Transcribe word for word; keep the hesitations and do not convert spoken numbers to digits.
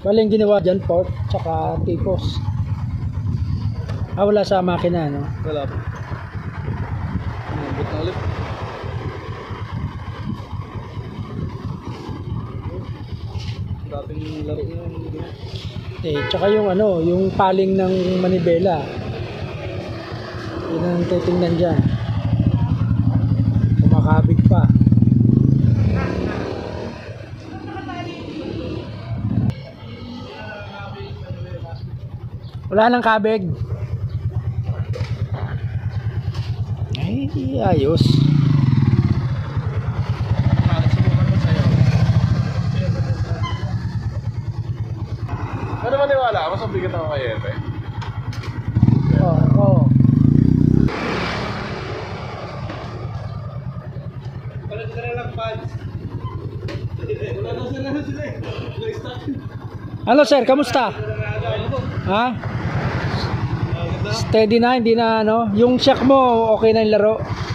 Bali yung ginawa dyan, port, tsaka tipos. Ah, wala sa makina, no? Wala po. Nabot na ulit. Dating laro yun. Eh, tsaka yung ano, yung paling ng manibela. Yun ang titingnan dyan. Kumakabig pa. Wala nang kabig. Ay, ayos. Ano maniwala? Mas mabigat ako kay Epe. Oo, oo. Wala na lang pads. Wala na sila na sila eh. Ano sir, kamusta? Ha? Steady na, hindi na ano. Yung shock mo, okay na yung laro.